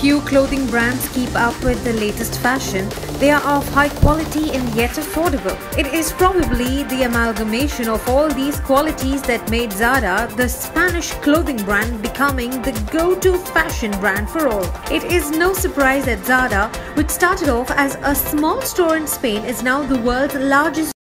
Few clothing brands keep up with the latest fashion. They are of high quality and yet affordable. It is probably the amalgamation of all these qualities that made Zara, the Spanish clothing brand, becoming the go-to fashion brand for all. It is no surprise that Zara, which started off as a small store in Spain, is now the world's largest